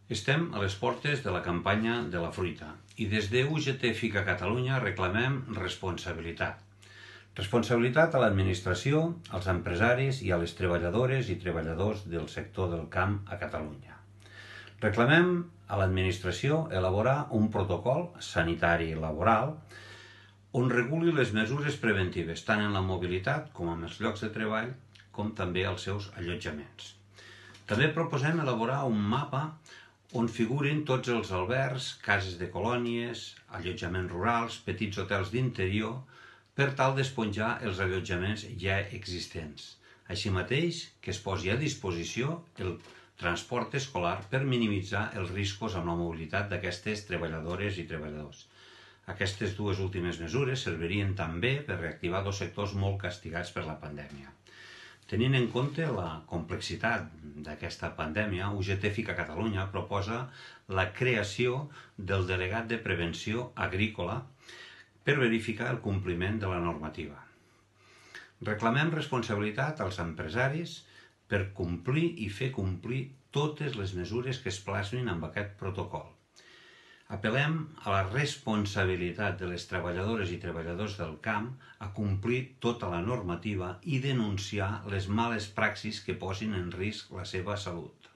Estem a les portes de la campanya de la fruita i des de UGT FICA Catalunya reclamem responsabilitat. Responsabilitat a l'administració, als empresaris i a les treballadores i treballadors del sector del camp a Catalunya. Reclamem a l'administració elaborar un protocol sanitari i laboral on reguli les mesures preventives tant en la mobilitat com en els llocs de treball com també als seus allotjaments. També proposem elaborar un mapa on figurin tots els albergs, cases de colònies, allotjaments rurals, petits hotels d'interior, per tal d'esponjar els allotjaments ja existents. Així mateix, que es posi a disposició el transport escolar per minimitzar els riscos amb la mobilitat d'aquestes treballadores i treballadors. Aquestes dues últimes mesures servirien també per reactivar dos sectors molt castigats per la pandèmia. Tenint en compte la complexitat d'aquesta pandèmia, UGT FICA Catalunya proposa la creació del delegat de prevenció agrícola per verificar el compliment de la normativa. Reclamem responsabilitat als empresaris per complir i fer complir totes les mesures que es plasmin amb aquest protocol. Apel·lem a la responsabilitat de les treballadores i treballadors del camp a complir tota la normativa i denunciar les males praxis que posin en risc la seva salut.